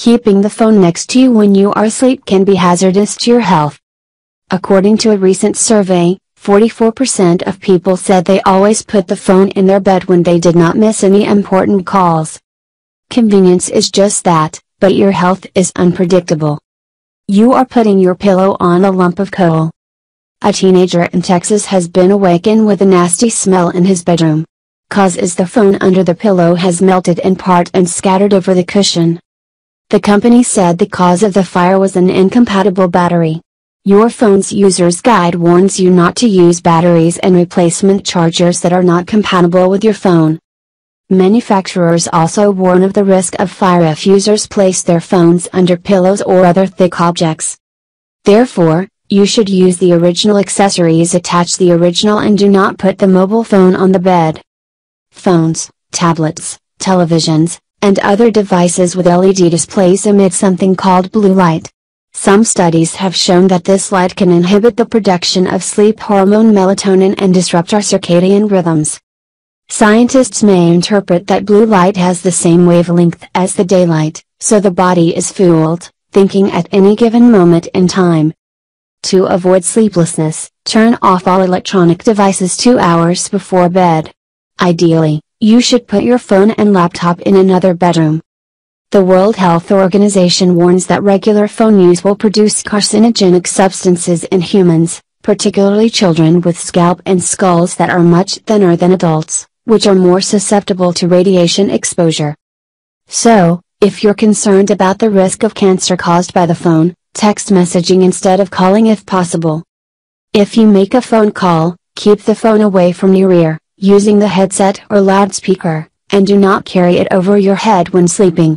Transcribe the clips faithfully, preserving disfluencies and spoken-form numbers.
Keeping the phone next to you when you are asleep can be hazardous to your health. According to a recent survey, forty-four percent of people said they always put the phone in their bed when they did not miss any important calls. Convenience is just that, but your health is unpredictable. You are putting your pillow on a lump of coal. A teenager in Texas has been awakened with a nasty smell in his bedroom. Cause is the phone under the pillow has melted in part and scattered over the cushion. The company said the cause of the fire was an incompatible battery. Your phone's user's guide warns you not to use batteries and replacement chargers that are not compatible with your phone. Manufacturers also warn of the risk of fire if users place their phones under pillows or other thick objects. Therefore, you should use the original accessories, attach the original, and do not put the mobile phone on the bed. Phones, tablets, televisions, and other devices with L E D displays emit something called blue light. Some studies have shown that this light can inhibit the production of sleep hormone melatonin and disrupt our circadian rhythms. Scientists may interpret that blue light has the same wavelength as the daylight, so the body is fooled, thinking at any given moment in time. To avoid sleeplessness, turn off all electronic devices two hours before bed. Ideally, you should put your phone and laptop in another bedroom. The World Health Organization warns that regular phone use will produce carcinogenic substances in humans, particularly children with scalp and skulls that are much thinner than adults, which are more susceptible to radiation exposure. So, if you're concerned about the risk of cancer caused by the phone, text messaging instead of calling if possible. If you make a phone call, keep the phone away from your ear, using the headset or loudspeaker, and do not carry it over your head when sleeping.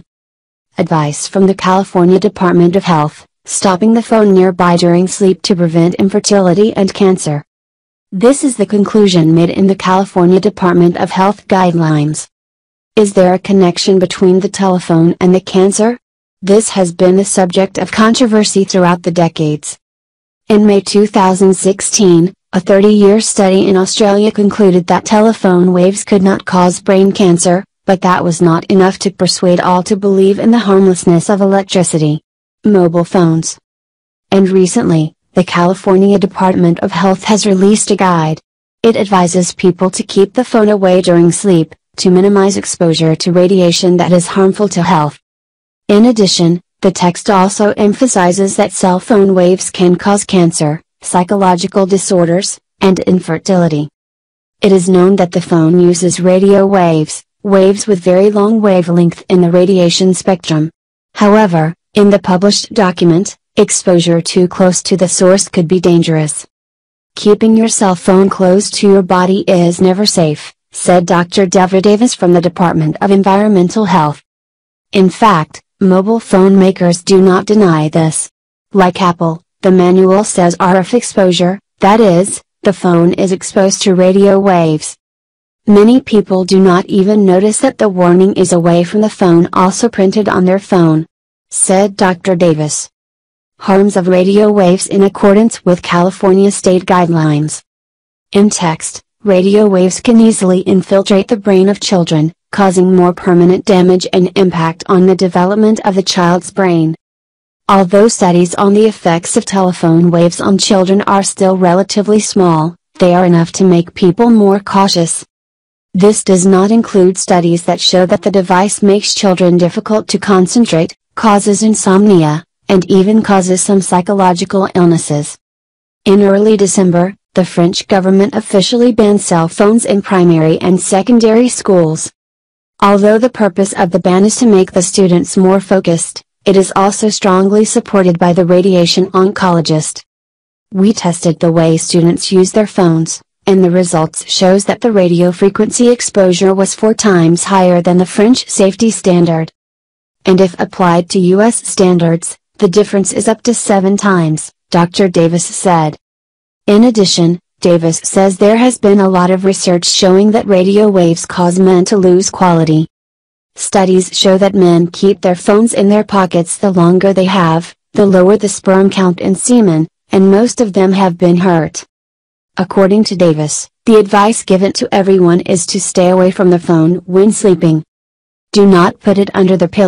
Advice from the California Department of Health: stopping the phone nearby during sleep to prevent infertility and cancer. This is the conclusion made in the California Department of Health guidelines. Is there a connection between the telephone and the cancer? This has been the subject of controversy throughout the decades. In May two thousand sixteen, a thirty-year study in Australia concluded that telephone waves could not cause brain cancer, but that was not enough to persuade all to believe in the harmlessness of electricity. Mobile phones. And recently, the California Department of Health has released a guide. It advises people to keep the phone away during sleep, to minimize exposure to radiation that is harmful to health. In addition, the text also emphasizes that cell phone waves can cause cancer, psychological disorders, and infertility. It is known that the phone uses radio waves, waves with very long wavelength in the radiation spectrum. However, in the published document, exposure too close to the source could be dangerous. Keeping your cell phone close to your body is never safe, said Doctor Devra Davis from the Department of Environmental Health. In fact, mobile phone makers do not deny this. Like Apple, the manual says R F exposure, that is, the phone is exposed to radio waves. Many people do not even notice that the warning is away from the phone also printed on their phone, said Doctor Davis. Harms of radio waves in accordance with California state guidelines. In text, radio waves can easily infiltrate the brain of children, causing more permanent damage and impact on the development of the child's brain. Although studies on the effects of telephone waves on children are still relatively small, they are enough to make people more cautious. This does not include studies that show that the device makes children difficult to concentrate, causes insomnia, and even causes some psychological illnesses. In early December, the French government officially banned cell phones in primary and secondary schools. Although the purpose of the ban is to make the students more focused, it is also strongly supported by the radiation oncologist. We tested the way students use their phones, and the results shows that the radio frequency exposure was four times higher than the French safety standard. And if applied to U S standards, the difference is up to seven times, Doctor Davis said. In addition, Davis says there has been a lot of research showing that radio waves cause men to lose quality. Studies show that men keep their phones in their pockets the longer they have, the lower the sperm count in semen, and most of them have been hurt. According to Davis, the advice given to everyone is to stay away from the phone when sleeping. Do not put it under the pillow,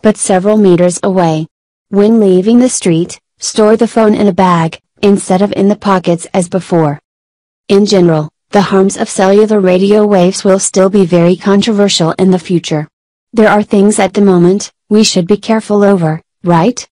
but several meters away. When leaving the street, store the phone in a bag, instead of in the pockets as before. In general, the harms of cellular radio waves will still be very controversial in the future. There are things at the moment we should be careful over, right?